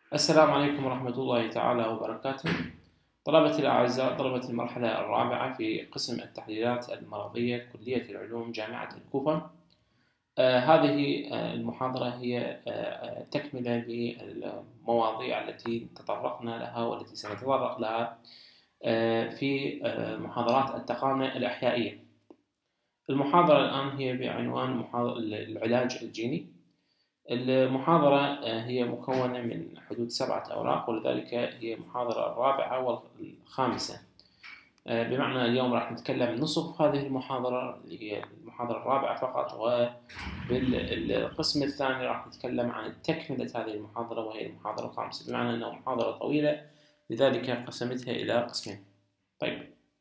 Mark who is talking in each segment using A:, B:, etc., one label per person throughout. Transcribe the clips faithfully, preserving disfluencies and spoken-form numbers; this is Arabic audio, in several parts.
A: السلام عليكم ورحمة الله تعالى وبركاته. طلبتي الأعزاء، طلبة المرحلة الرابعة في قسم التحليلات المرضية كلية العلوم جامعة الكوفة. آه هذه آه المحاضرة هي آه تكملة للمواضيع التي تطرقنا لها والتي سنتطرق لها آه في آه محاضرات التقامة الأحيائية. المحاضرة الآن هي بعنوان محاضرة العلاج الجيني. المحاضرة هي مكونة من حدود سبعة أوراق، ولذلك هي المحاضرة الرابعة والخامسة، بمعنى اليوم راح نتكلم نصف هذه المحاضرة اللي هي المحاضرة الرابعة فقط، وبالقسم الثاني راح نتكلم عن تكملة هذه المحاضرة وهي المحاضرة الخامسة، بمعنى أنها محاضرة طويلة لذلك قسمتها إلى قسمين. طيب،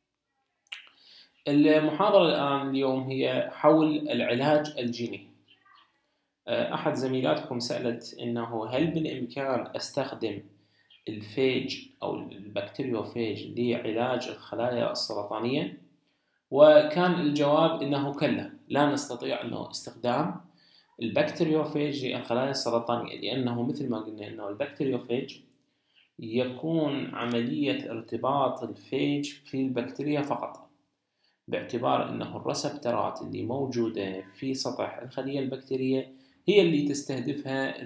A: المحاضرة الآن اليوم هي حول العلاج الجيني. أحد زميلاتكم سألت إنه هل بالإمكان أستخدم الفيج أو البكتيريوفيج لعلاج الخلايا السرطانية؟ وكان الجواب إنه كلا، لا نستطيع إنه استخدام البكتيريوفيج للخلايا السرطانية، لأنه مثل ما قلنا إنه البكتيريوفيج يكون عملية ارتباط الفيج في البكتيريا فقط، باعتبار إنه الرسبترات اللي موجودة في سطح الخلية البكتيرية هي اللي تستهدفها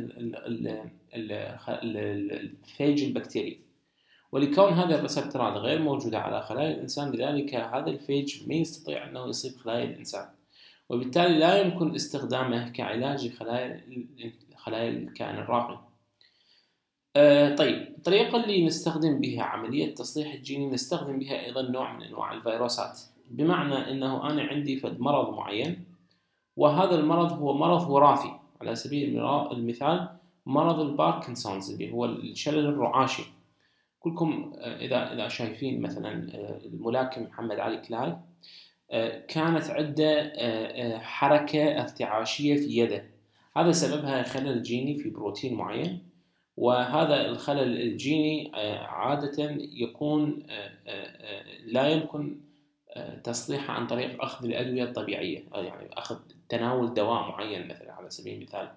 A: الفيج البكتيري، ولكون هذه الريسبترات غير موجودة على خلايا الإنسان لذلك هذا الفيج ما يستطيع أنه يصيب خلايا الإنسان، وبالتالي لا يمكن استخدامه كعلاج لخلايا خلايا الكائن الراقي. آه طيب، الطريقة اللي نستخدم بها عملية تصليح الجيني نستخدم بها أيضا نوع من أنواع الفيروسات، بمعنى أنه أنا عندي فد مرض معين، وهذا المرض هو مرض وراثي. على سبيل المثال مرض الباركنسونز اللي هو الشلل الرعاشي. كلكم إذا إذا شايفين مثلا الملاكم محمد علي كلاي، كانت عنده حركة ارتعاشية في يده، هذا سببها خلل جيني في بروتين معين، وهذا الخلل الجيني عادة يكون لا يمكن تصليحه عن طريق أخذ الأدوية الطبيعية، يعني أخذ تناول دواء معين مثلا على سبيل المثال،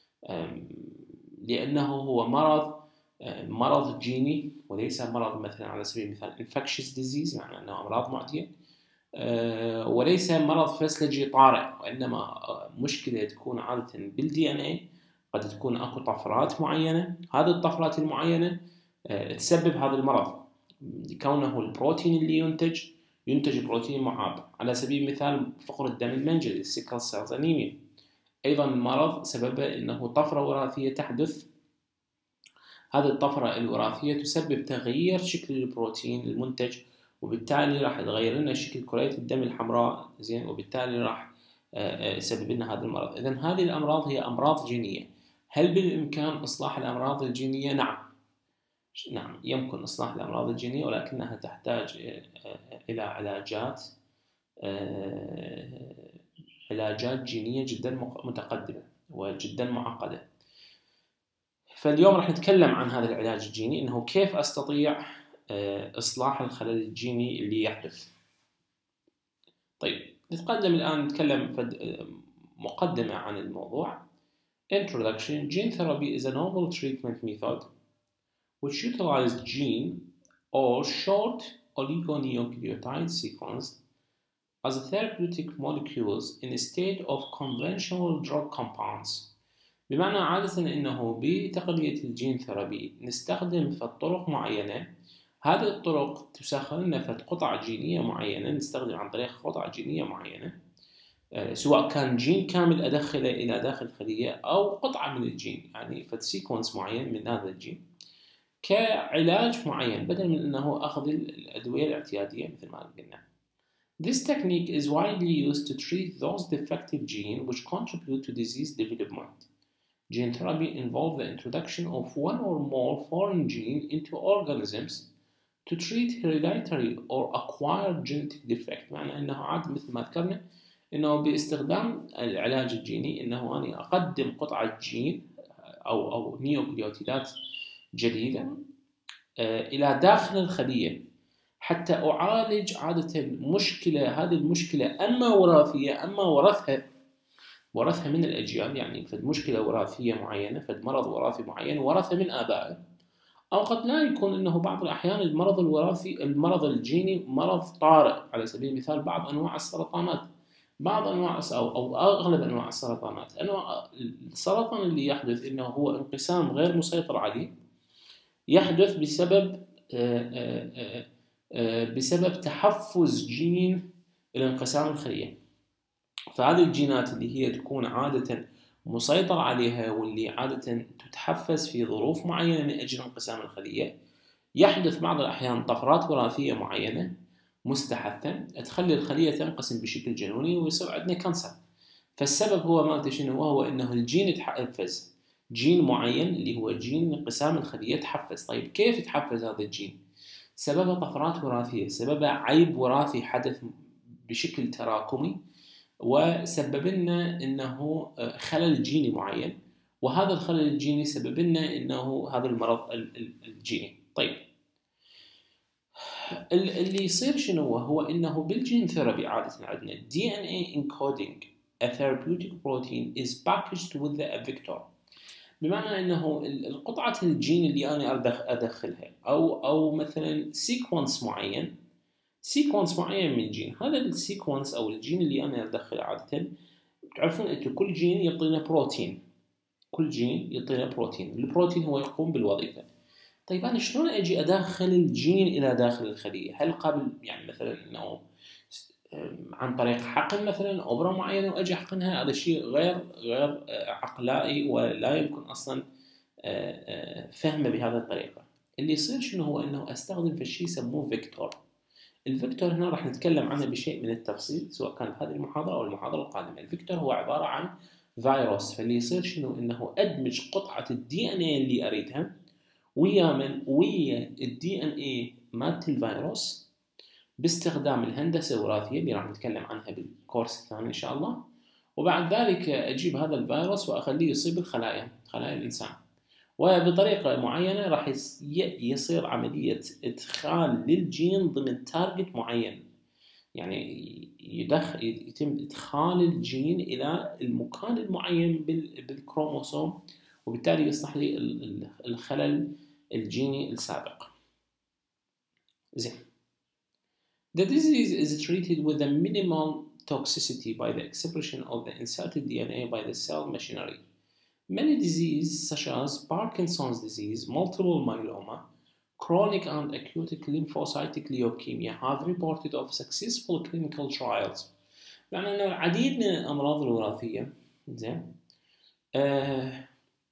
A: لأنه هو مرض مرض جيني وليس مرض مثلا على سبيل المثال infectious disease، يعني أنه أمراض معدية، وليس مرض فسلجي طارئ، وإنما مشكلة تكون عادة بالدي ان اي، قد تكون أكو طفرات معينة، هذه الطفرات المعينة تسبب هذا المرض، كونه البروتين اللي ينتج ينتج بروتين معاب. على سبيل المثال فقر الدم المنجلي السيكل سيل أنيميا، أيضا مرض سببه أنه طفرة وراثية تحدث، هذه الطفرة الوراثية تسبب تغيير شكل البروتين المنتج، وبالتالي راح تغير لنا شكل كريات الدم الحمراء، زين، وبالتالي راح يسبب لنا هذا المرض. إذن هذه الأمراض هي أمراض جينية. هل بالإمكان إصلاح الأمراض الجينية؟ نعم، نعم يمكن إصلاح الأمراض الجينية، ولكنها تحتاج إلى علاجات علاجات جينية جدا متقدمة وجدا معقدة. فاليوم راح نتكلم عن هذا العلاج الجيني، إنه كيف أستطيع إصلاح الخلل الجيني اللي يحدث. طيب، نتقدم الآن نتكلم مقدمة عن الموضوع. Introduction. Gene therapy is a novel treatment method which utilizes gene or short oligonucleotide sequence as therapeutic molecules instead of conventional drug compounds. بمعنى عادة إنه بتقنية الجين ثيرابي نستخدم في طرق معينة، هذه الطرق تسخر لنا في قطع جينية معينة، نستخدم عن طريق قطع جينية معينة، سواء كان جين كامل أدخله إلى داخل الخلية أو قطعة من الجين، يعني في سيكونس معين من هذا الجين كعلاج معين، بدل من أنه أخذ الأدوية الاعتيادية مثل ما قلنا. This technique is widely used to treat those defective genes which contribute to disease development. Gene therapy involves the introduction of one or more foreign genes into organisms to treat hereditary or acquired genetic defect. معنى أنه عاد مثل ما ذكرنا أنه باستخدام العلاج الجيني أنه أنا أقدم قطعة جين أو أو نيوكليوتيدات جديدة إلى داخل الخلية حتى أعالج عادة مشكلة، هذه المشكلة أما وراثية أما ورثها ورثها من الأجيال، يعني فد مشكلة وراثية معينة، فد مرض وراثي معين ورثها من آبائه، أو قد لا يكون أنه بعض الأحيان المرض الوراثي المرض الجيني مرض طارئ. على سبيل المثال بعض أنواع السرطانات، بعض أنواع أو أو أغلب أنواع السرطانات، أنواع السرطان اللي يحدث أنه هو انقسام غير مسيطر عليه يحدث بسبب بسبب تحفز جين الانقسام الخلية. فهذه الجينات اللي هي تكون عادة مسيطر عليها واللي عادة تتحفز في ظروف معينة من أجل انقسام الخلية، يحدث بعض الأحيان طفرات وراثية معينة مستحثة تخلي الخلية تنقسم بشكل جنوني ويصير عندنا كانسر. فالسبب هو مالته شنو؟ وهو أنه الجين يتحفز، جين معين اللي هو جين انقسام الخلية يتحفز. طيب كيف يتحفز هذا الجين؟ سببه طفرات وراثية، سببه عيب وراثي حدث بشكل تراكمي وسبب لنا انه خلل جيني معين، وهذا الخلل الجيني سبب لنا انه هذا المرض الجيني. طيب اللي يصير شنو هو انه بالجين ثيرابي عاده عندنا دي ان اي encoding a therapeutic protein is packaged with a vector، بمعنى انه القطعه الجين اللي انا ادخلها او او مثلا سيكونس معين سيكونس معين من جين، هذا السيكونس او الجين اللي انا ادخله عاده تعرفون انتم كل جين يعطينا بروتين، كل جين يعطينا بروتين، البروتين هو يقوم بالوظيفه. طيب انا شلون اجي ادخل الجين الى داخل الخليه؟ هل قابل يعني مثلا انه عن طريق حقن مثلا ابره معينه واجي احقنها؟ هذا شيء غير غير عقلائي ولا يمكن اصلا فهمه بهذه الطريقه. اللي يصير شنو هو انه استخدم في شيء يسموه فيكتور. الفيكتور هنا راح نتكلم عنه بشيء من التفصيل سواء كان في هذه المحاضره او المحاضره القادمه. الفيكتور هو عباره عن فيروس، فاللي يصير شنو انه ادمج قطعه الدي ان اي اللي اريدها ويا من ويا الدي ان اي مالت الفيروس باستخدام الهندسه الوراثيه اللي راح نتكلم عنها بالكورس الثاني ان شاء الله، وبعد ذلك اجيب هذا الفيروس واخليه يصيب الخلايا خلايا الانسان، وبطريقه معينه راح يصير عمليه ادخال للجين ضمن تارجت معين، يعني يدخل يتم ادخال الجين الى المكان المعين بالكروموسوم، وبالتالي يصلح لي الخلل الجيني السابق. زين. The disease is treated with a minimal toxicity by the expression of the inserted D N A by the cell machinery. Many diseases such as Parkinson's disease, multiple myeloma, chronic and acute lymphocytic leukemia have reported of successful clinical trials. يعني أن العديد من الأمراض الوراثية زين آه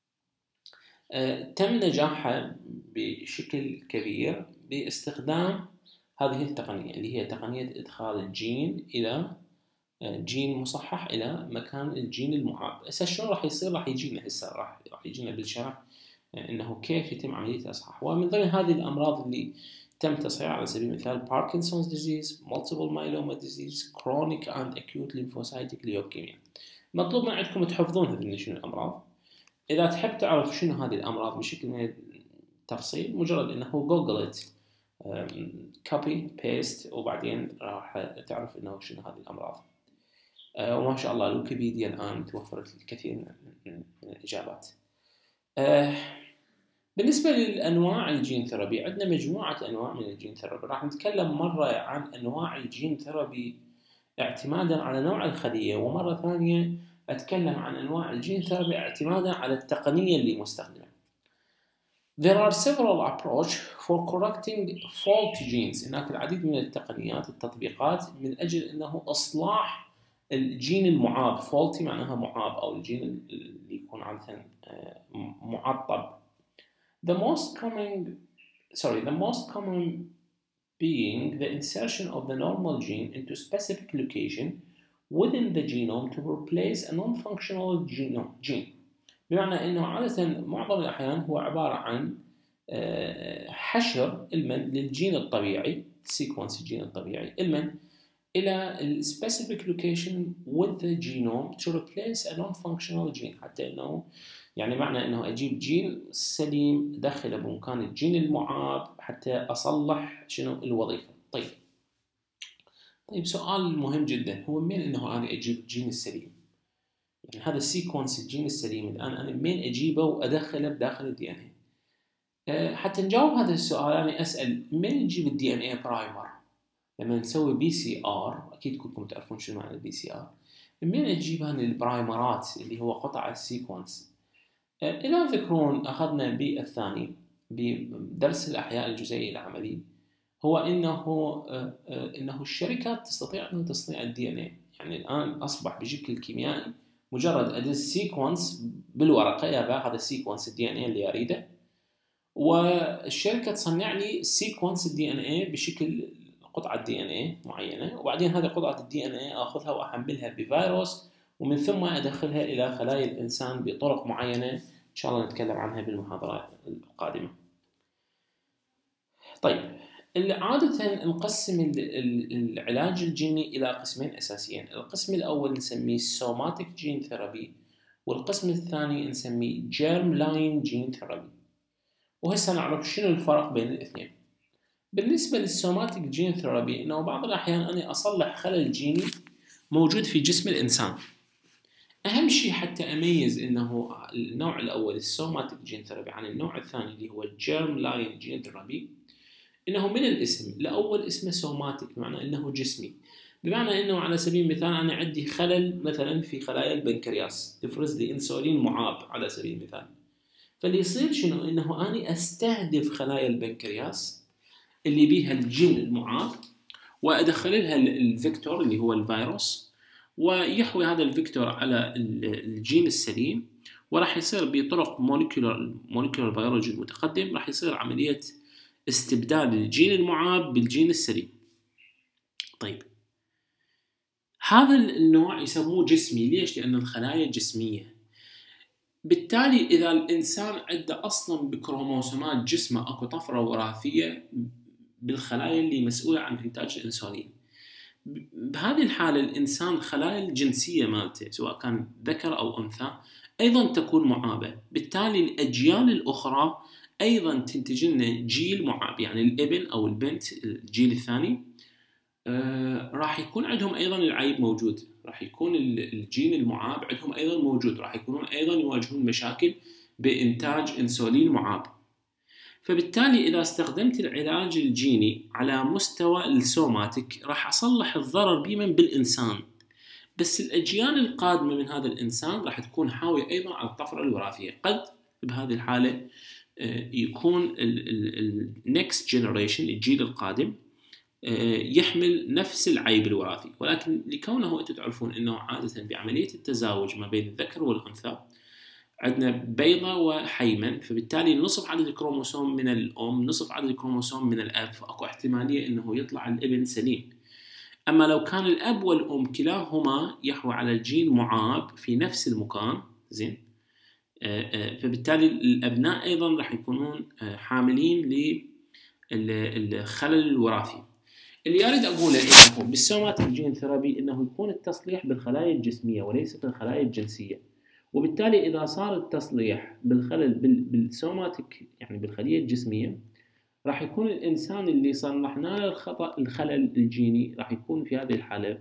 A: آه تم نجاحها بشكل كبير باستخدام هذه التقنية اللي هي تقنية إدخال الجين إلى جين مصحح إلى مكان الجين المعاب. هسه شلون راح يصير؟ راح يجينا هسه راح راح يجينا بالشرح إنه كيف يتم عملية الإصحاح. ومن ضمن هذه الأمراض اللي تم تصحيحها على سبيل المثال Parkinson's disease, multiple myeloma disease, chronic and acute lymphocytic leukemia. مطلوب من عندكم تحفظون هذه شنو الأمراض. إذا تحب تعرف شنو هذه الأمراض بشكل من التفصيل مجرد إنه جوجل it كوبي بيست وبعدين راح تعرف انه شنو هذه الامراض. أه وما شاء الله الويكيبيديا الان توفرت الكثير من الاجابات. أه بالنسبه للانواع الجين ثيرابي عندنا مجموعه انواع من الجين ثيرابي، راح نتكلم مره عن انواع الجين ثيرابي اعتمادا على نوع الخليه، ومره ثانيه اتكلم عن انواع الجين ثيرابي اعتمادا على التقنيه اللي مستخدمه. There are several approaches for correcting faulty genes. هناك العديد من التقنيات التطبيقات من أجل أنه إصلاح الجين المعاب. faulty معناها معاب أو الجين اللي يكون عادة معطب. The most common, sorry, the most common being the insertion of the normal gene into specific location within the genome to replace a non-functional gene. بمعنى أنه عادة معظم الأحيان هو عبارة عن حشر المن للجين الطبيعي sequence الجين الطبيعي المن إلى ال specific location with the genome to replace a non-functional gene، حتى أنه يعني معنى أنه أجيب جين سليم أدخله بمكان الجين المعاب حتى أصلح شنو الوظيفة. طيب طيب سؤال مهم جدا هو من أنه أنا أجيب الجين السليم؟ يعني هذا السيكونس الجين السليم الآن أنا من أجيبه وأدخله بداخل الدي إن إيه؟ حتى نجاوب هذا السؤال أنا أسأل من نجيب الدي ان اي برايمر؟ لما نسوي بي سي ار، أكيد كلكم تعرفون شو معنى البي سي ار، من نجيب هذه البرايمرات اللي هو قطع السيكونس؟ إذا تذكرون أخذنا بالثاني بدرس الأحياء الجزيئي العملي، هو إنه إنه الشركات تستطيع أن تصنع الدي ان اي. يعني الآن أصبح بشكل كيميائي مجرد أدز سيكونس بالورقة، يا هذا السيكونس الدي ان اي اللي أريده، والشركة تصنع لي سيكونس الدي ان اي بشكل قطعة دي ان اي معينة، وبعدين هذه قطعة الدي ان اي أخذها وأحملها بفيروس، ومن ثم أدخلها إلى خلايا الإنسان بطرق معينة إن شاء الله نتكلم عنها بالمحاضرة القادمة. طيب، عادة نقسم العلاج الجيني إلى قسمين أساسيين. القسم الأول نسميه سوماتيك جين ثيرابي، والقسم الثاني نسميه جيرم لاين جين ثيرابي. وهسه نعرف شنو الفرق بين الاثنين. بالنسبة للسوماتيك جين ثيرابي، إنه بعض الأحيان أنا أصلح خلل جيني موجود في جسم الإنسان. أهم شيء حتى أميز إنه النوع الأول السوماتيك جين ثيرابي عن النوع الثاني اللي هو الجيرم لاين جين ثيرابي، إنه من الاسم الأول اسمه سوماتيك، بمعنى إنه جسمي، بمعنى إنه على سبيل المثال أنا عندي خلل مثلا في خلايا البنكرياس تفرز لي إنسولين معاب على سبيل المثال، فاللي يصير شنو؟ إنه أنا أستهدف خلايا البنكرياس اللي بيها الجين المعاب، وأدخل لها الفيكتور اللي هو الفيروس، ويحوي هذا الفيكتور على الجين السليم، وراح يصير بطرق موليكولار موليكولار بيولوجي المتقدم راح يصير عملية استبدال الجين المعاب بالجين السليم. طيب، هذا النوع يسموه جسمي. ليش؟ لأن الخلايا جسمية. بالتالي إذا الإنسان عنده أصلا بكروموسومات جسمه أكو طفرة وراثية بالخلايا اللي مسؤولة عن إنتاج الإنسولين، بهذه الحالة الإنسان خلايا الجنسية مالته سواء كان ذكر أو أنثى أيضا تكون معابة. بالتالي الأجيال الأخرى أيضا تنتج لنا جيل معاب، يعني الابن أو البنت الجيل الثاني آه راح يكون عندهم أيضا العيب موجود، راح يكون الجين المعاب عندهم أيضا موجود، راح يكونون أيضا يواجهون مشاكل بإنتاج إنسولين معاب. فبالتالي إذا استخدمت العلاج الجيني على مستوى السوماتيك راح أصلح الضرر بمن بالإنسان، بس الأجيال القادمة من هذا الإنسان راح تكون حاوية أيضا على الطفرة الوراثية. قد بهذه الحالة يكون ال next generation الجيل القادم يحمل نفس العيب الوراثي، ولكن لكونه أنتم تعرفون أنه عادة بعملية التزاوج ما بين الذكر والأنثى عندنا بيضة وحيمن، فبالتالي نصف عدد الكروموسوم من الأم نصف عدد الكروموسوم من الأب، فأكو احتمالية أنه يطلع الابن سليم. أما لو كان الأب والأم كلاهما يحوي على الجين معاب في نفس المكان، زين، فبالتالي الأبناء أيضا راح يكونون حاملين للخلل الوراثي. اللي أريد أقوله إنه بالسوماتيك جين ثيرابي إنه يكون التصليح بالخلايا الجسمية وليس بالخلايا الجنسية، وبالتالي إذا صار التصليح بالخلل بالسوماتيك يعني بالخلية الجسمية راح يكون الإنسان اللي صلحنا له الخطأ الخلل الجيني راح يكون في هذه الحالة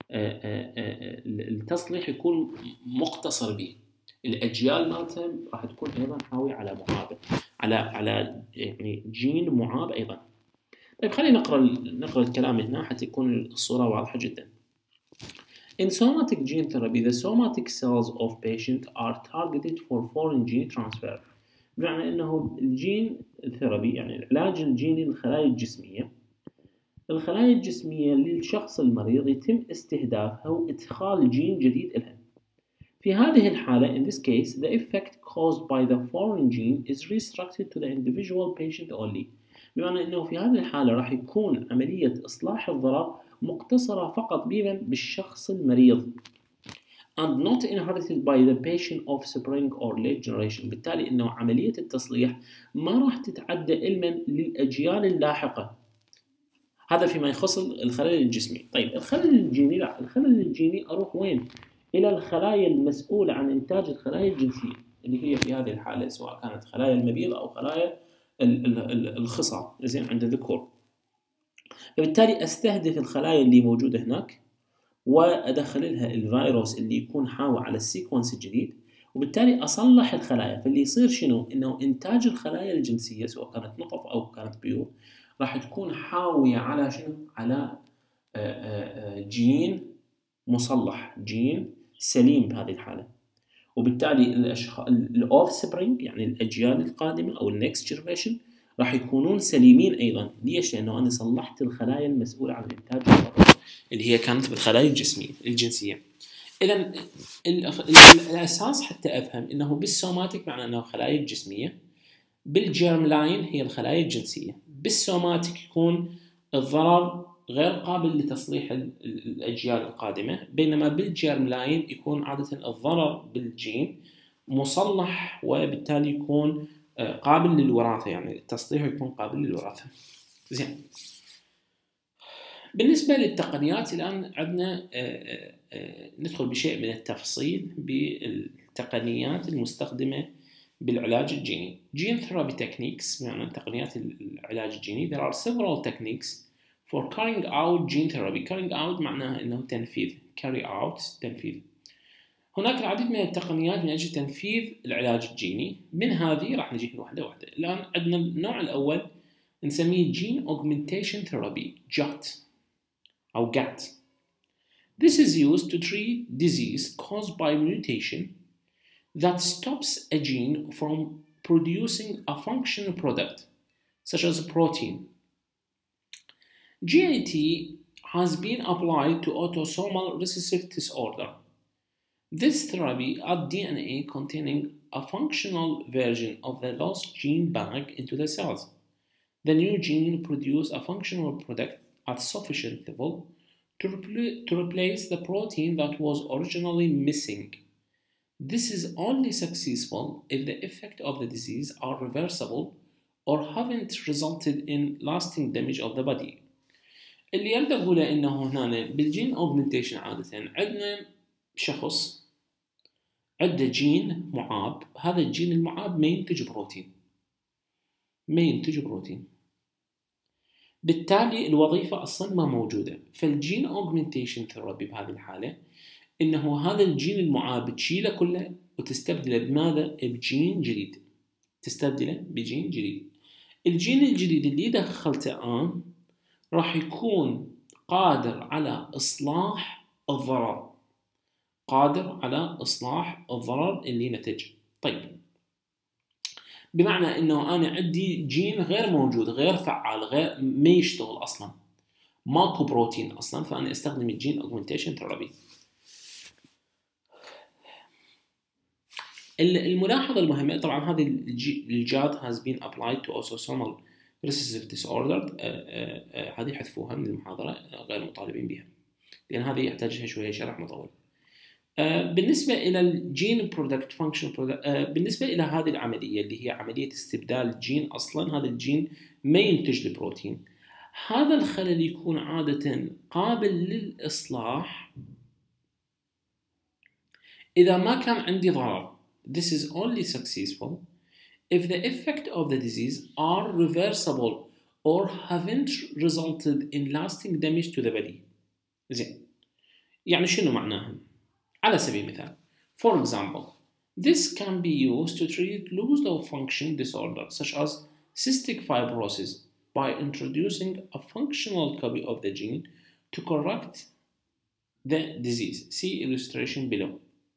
A: التصليح يكون مقتصر به، الأجيال مالته راح تكون أيضا حاوية على معاب على على يعني جين معاب أيضا. طيب، خلينا نقرأ نقرأ الكلام هنا حتى تكون الصورة واضحة جدا. In somatic gene therapy, the somatic cells of patient are targeted for foreign gene transfer. بمعنى أنه الجين ثيرابي يعني العلاج الجيني للخلايا الجسمية، الخلايا الجسمية للشخص المريض يتم استهدافها وإدخال جين جديد لها. في هذه الحالة, in this case, the effect caused by the foreign gene is restricted to the individual patient only. بمعنى أنه في هذه الحالة راح يكون عملية إصلاح الضرر مقتصرة فقط بمن بالشخص المريض and not inherited by the patient of spring or late generation. بالتالي أنه عملية التصليح ما راح تتعدى علما للأجيال اللاحقة. هذا فيما يخص الخلل الجسمي. طيب، الخلل الجيني لا، الخلل الجيني أروح وين؟ إلى الخلايا المسؤولة عن إنتاج الخلايا الجنسية اللي هي في هذه الحالة سواء كانت خلايا المبيض أو خلايا الخصى، زين، عند الذكور. فبالتالي أستهدف الخلايا اللي موجودة هناك وأدخل لها الفيروس اللي يكون حاوي على السيكونس الجديد، وبالتالي أصلح الخلايا. فاللي يصير شنو؟ إنه إنتاج الخلايا الجنسية سواء كانت نطف أو كانت بيوض راح تكون حاوية على شنو؟ على جين مصلح، جين سليم بهذه الحالة. وبالتالي الأشخاص الأوف سبرينج يعني الأجيال القادمة أو النكست جنريشن راح يكونون سليمين أيضا. ليش؟ لأنه أنا صلحت الخلايا المسؤولة عن إنتاج اللي هي كانت بالخلايا الجسمية الجنسية. إذا الأساس حتى أفهم إنه بالسوماتيك معناه أنه خلايا الجسمية، بالجيرم لاين هي الخلايا الجنسية. بالسوماتيك يكون الضرر غير قابل لتصليح الأجيال القادمة، بينما بالجيرم لاين يكون عادة الضرر بالجين مصلح وبالتالي يكون قابل للوراثة، يعني التصليح يكون قابل للوراثة. زين، بالنسبة للتقنيات الآن عندنا ندخل بشيء من التفصيل بالتقنيات المستخدمة بالعلاج الجيني. Gene therapy techniques يعني تقنيات العلاج الجيني. There are several techniques for carrying out gene therapy. carrying out معناها إنه تنفيذ. carry out تنفيذ. هناك العديد من التقنيات من أجل تنفيذ العلاج الجيني. من هذه راح نجيك واحدة واحدة. الآن عندنا النوع الأول نسميه Gene Augmentation Therapy G A T أو G A T. This is used to treat disease caused by mutation that stops a gene from producing a functional product, such as a protein. G A T has been applied to autosomal recessive disorder. This therapy adds D N A containing a functional version of the lost gene back into the cells. The new gene produces a functional product at sufficient level to, repl- to replace the protein that was originally missing. This is only successful if the effects of the disease are reversible or haven't resulted in lasting damage of the body. اللي يريد أقوله إنه هنا بالجين أوغمنتيشن عادة عندنا شخص عنده جين معاب، هذا الجين المعاب ما ينتج بروتين ما ينتج بروتين بالتالي الوظيفة أصلا ما موجودة. فالجين أوغمنتيشن ثيرابي بهذه الحالة إنه هذا الجين المعاب تشيله كله وتستبدله بماذا؟ بجين جديد. تستبدله بجين جديد. الجين الجديد اللي دخلته الآن راح يكون قادر على إصلاح الضرر، قادر على إصلاح الضرر اللي نتج. طيب، بمعنى إنه أنا عندي جين غير موجود، غير فعال، غير ما يشتغل أصلا، ماكو بروتين أصلا، فأنا أستخدم الجين أوغمنتيشن ثيرابي. الملاحظة المهمة طبعا هذه الجاد has been applied to autosomal recessive disorder. هذه حذفوها من المحاضرة، غير مطالبين بها لأن هذه يحتاجها شوية شرح مطول. بالنسبة إلى الجين برودكت فانكشن بالنسبة إلى هذه العملية اللي هي عملية استبدال الجين، أصلا هذا الجين ما ينتج البروتين. هذا الخلل يكون عادة قابل للإصلاح إذا ما كان عندي ضرر. This is only successful if the effect of the disease are reversible or haven't resulted in lasting damage to the body. زين، يعني شنو معناها؟ على سبيل المثال for example this can be used to treat loss of function disorders such as cystic fibrosis by introducing a functional copy of the gene to correct the disease. See illustration below.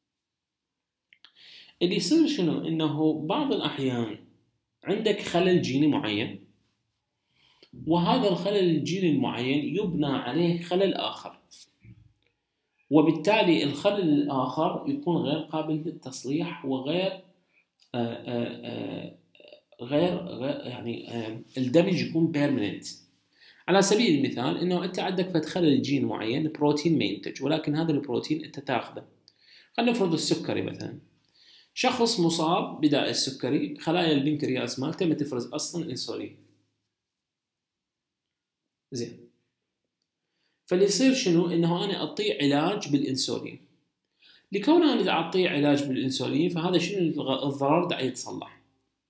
A: اللي يصير شنو؟ إنه بعض الأحيان عندك خلل جيني معين، وهذا الخلل الجيني المعين يبنى عليه خلل آخر، وبالتالي الخلل الآخر يكون غير قابل للتصليح وغير آآ آآ غير, غير يعني الدمج يكون permanent. على سبيل المثال إنه أنت عندك فد خلل جين معين، بروتين ما ينتج، ولكن هذا البروتين أنت تأخذه. خلينا نفرض السكري مثلا، شخص مصاب بداء السكري، خلايا البنكرياس مالته ما تفرز أصلا إنسولين. زين، فاللي يصير شنو؟ إنه أنا أعطيه علاج بالإنسولين. لكون أنا إذا أعطيه علاج بالإنسولين فهذا شنو الضرر دا يتصلح.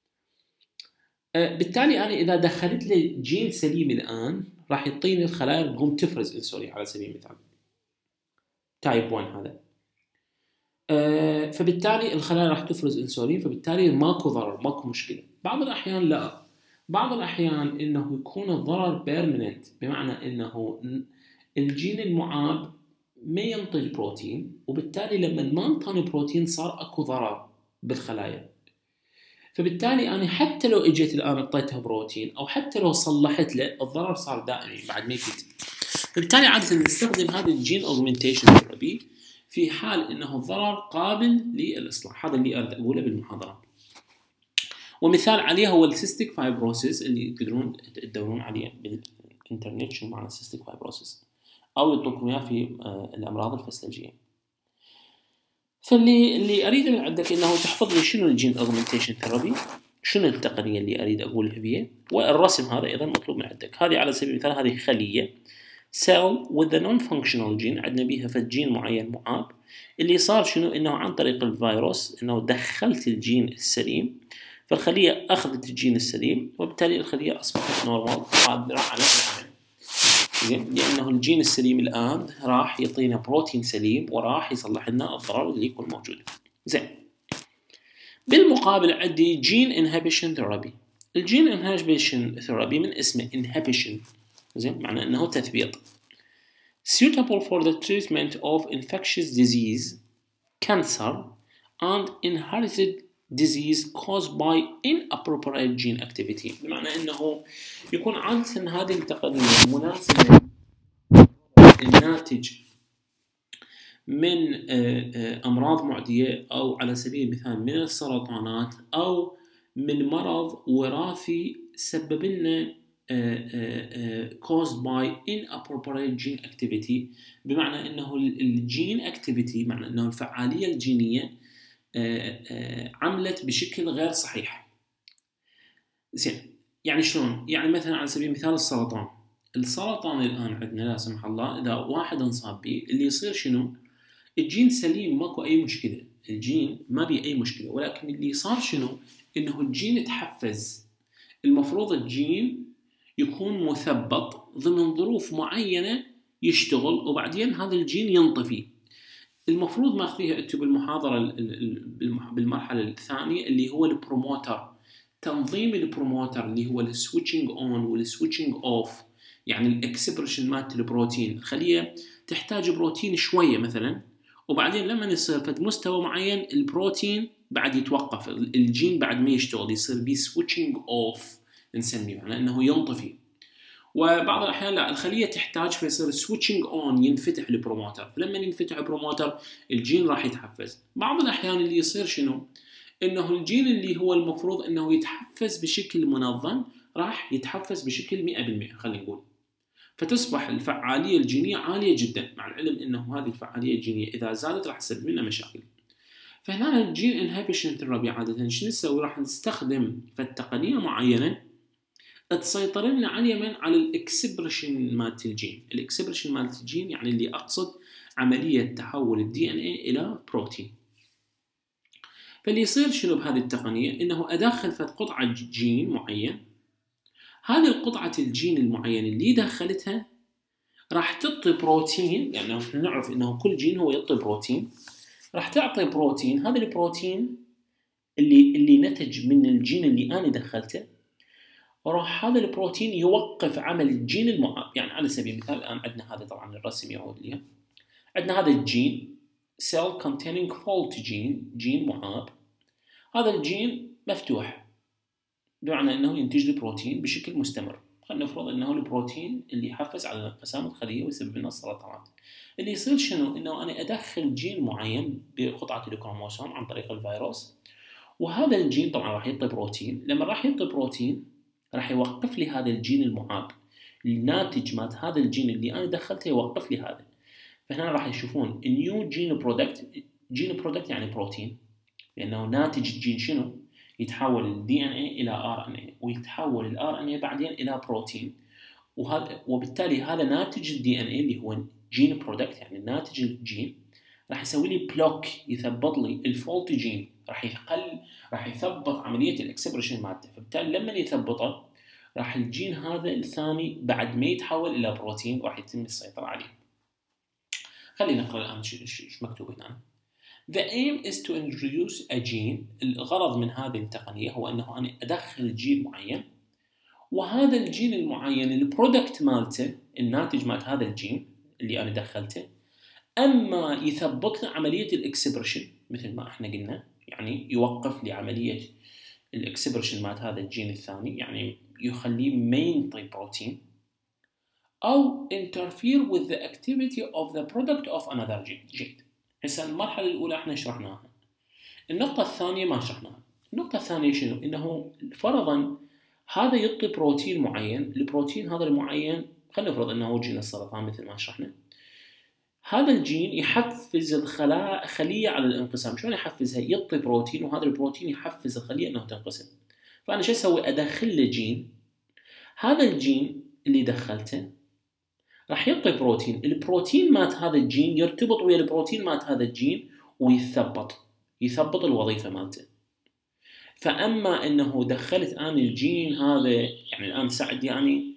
A: أه بالتالي أنا إذا دخلت لي جين سليم الآن راح يعطيني الخلايا تقوم تفرز إنسولين على سبيل المثال. تايب واحد هذا. آه فبالتالي الخلايا راح تفرز انسولين، فبالتالي ماكو ضرر، ماكو مشكله. بعض الاحيان لا، بعض الاحيان انه يكون الضرر بيرمننت، بمعنى انه الجين المعاب ما ينتج بروتين، وبالتالي لما ما انطاني بروتين صار اكو ضرر بالخلايا. فبالتالي انا حتى لو اجيت الان اعطيتها بروتين او حتى لو صلحت له، الضرر صار دائمي بعد ما يفيد. فبالتالي عاده نستخدم هذا الجين اوجمنتيشن ثيرابي في حال انه الضرر قابل للاصلاح. هذا اللي اريد اقوله بالمحاضره. ومثال عليه هو السيستيك فايبروسيس اللي تقدرون تدورون عليه بالانترنت شو معنى السيستيك فايبروسيس، او يعطوكم اياه في الامراض الفسلجيه. فاللي اللي اريد من عندك انه تحفظ لي شنو الجين اوجمنتيشن ثيرابي، شنو التقنيه اللي اريد اقولها بها، والرسم هذا ايضا مطلوب من عندك. هذه على سبيل المثال هذه خليه cell with a non-functional gene، عندنا بيها فد جين معين معاب، اللي صار شنو انه عن طريق الفيروس انه دخلت الجين السليم، فالخليه اخذت الجين السليم، وبالتالي الخليه اصبحت نورمال قادره على العمل. زين، لانه الجين السليم الان راح يعطينا بروتين سليم وراح يصلح لنا الضرر اللي يكون موجود. زين، بالمقابل عندي جين انهبيشن ثيرابي. الجين انهبيشن ثيرابي من اسمه انهبيشن، زين، معناه انه تثبيط. suitable for the treatment of infectious disease, cancer and inherited disease caused by inappropriate gene activity. بمعنى انه يكون عادة هذه التقنية مناسبة الناتج من امراض معدية، او على سبيل المثال من السرطانات، او من مرض وراثي سبب لنا caused by inappropriate gene activity. بمعنى انه الجين activity معنى انه الفعالية الجينية عملت بشكل غير صحيح. زين، يعني شلون؟ يعني مثلا على سبيل المثال السرطان. السرطان الان عندنا لا سمح الله اذا واحد انصاب به، اللي يصير شنو؟ الجين سليم ماكو اي مشكله، الجين ما بيه اي مشكله، ولكن اللي صار شنو؟ انه الجين تحفز. المفروض الجين يكون مثبط ضمن ظروف معينه يشتغل، وبعدين هذا الجين ينطفي. المفروض ماخذيها انتم بالمحاضره بالمرحله الثانيه اللي هو البروموتر، تنظيم البروموتر اللي هو السويتشنج اون والسويتشنج اوف، يعني الاكسبريشن مالت البروتين. الخليه تحتاج بروتين شويه مثلا، وبعدين لما يصير فد مستوى معين البروتين بعد يتوقف، الجين بعد ما يشتغل يصير بيه سويتشنج اوف نسميه، معناه انه ينطفي. وبعض الاحيان لا، الخليه تحتاج فيصير سويتشنج اون، ينفتح البروموتر، فلما ينفتح البروموتر الجين راح يتحفز. بعض الاحيان اللي يصير شنو؟ انه الجين اللي هو المفروض انه يتحفز بشكل منظم راح يتحفز بشكل مئة بالمئة خلينا نقول، فتصبح الفعاليه الجينيه عاليه جدا، مع العلم انه هذه الفعاليه الجينيه اذا زادت راح تسبب لنا مشاكل. فهنا الجين انهبيشن ثيرابي عاده شنو نسوي؟ راح نستخدم تقنيه معينه تسيطر لنا على على الاكسبريشن مالت الجين. الاكسبريشن مالت الجين يعني اللي اقصد عمليه تحول الدي ان اي الى بروتين. فاللي يصير شنو بهذه التقنيه؟ انه ادخل فد قطعه جين معين، هذه القطعه الجين المعين اللي دخلتها راح تعطي بروتين، يعني احنا نعرف انه كل جين هو يعطي بروتين، راح تعطي بروتين. هذا البروتين اللي اللي نتج من الجين اللي انا دخلته، وراح هذا البروتين يوقف عمل الجين المعاب. يعني على سبيل المثال الان عندنا هذا، طبعا الرسم يعود لي، عندنا هذا الجين cell containing fault gene، جين معاب. هذا الجين مفتوح، بمعنى انه ينتج لي بروتين بشكل مستمر. خلينا نفرض انه البروتين اللي يحفز على انقسام الخليه ويسبب لنا السرطانات. اللي يصير شنو؟ انه انا ادخل جين معين بقطعه الكروموسوم عن طريق الفيروس، وهذا الجين طبعا راح يعطي بروتين. لما راح يعطي بروتين راح يوقف لي هذا الجين المعاب، الناتج مات هذا الجين اللي انا دخلته يوقف لي هذا. فهنا راح يشوفون نيو جين برودكت. جين برودكت يعني بروتين، لانه ناتج الجين شنو؟ يتحول الدي ان اي الى ار ان اي، ويتحول الار ان اي بعدين الى بروتين، وهذا وبالتالي هذا ناتج الدي ان اي اللي هو جين برودكت، يعني ناتج الجين راح يسوي لي بلوك، يثبط لي الفولت جين، راح يقل راح يثبط عمليه الاكسبريشن مالته. فبالتالي لما يثبطه راح الجين هذا الثاني بعد ما يتحول الى بروتين راح يتم السيطره عليه. خلينا نقرا الان ايش مكتوب هنا. The aim is to introduce a gene. الغرض من هذه التقنية هو أنه أنا أدخل جين معين، وهذا الجين المعين البرودكت مالته الناتج مال هذا الجين اللي أنا دخلته أما يثبط لي عملية الإكسبريشن مثل ما إحنا قلنا، يعني يوقف لي عملية الإكسبريشن مال هذا الجين الثاني، يعني يخليه main type protein، أو interfere with the activity of the product of another gene. جيد. هسه المرحلة الأولى إحنا شرحناها. النقطة الثانية ما شرحناها. النقطة الثانية شنو؟ إنه فرضاً هذا يعطي بروتين معين، البروتين هذا المعين خلينا نفرض إنه هو جين السرطان مثل ما شرحنا. هذا الجين يحفز الخلايا خلية على الانقسام. شلون يحفزها؟ يعطي بروتين وهذا البروتين يحفز الخلية إنه تنقسم. فأنا شو أسوي؟ أدخل له جين. هذا الجين اللي دخلته راح يعطي بروتين، البروتين مات هذا الجين يرتبط ويا البروتين مات هذا الجين ويثبط يثبط الوظيفة مالته. فأما أنه دخلت أنا الجين هذا، يعني الآن ساعد يعني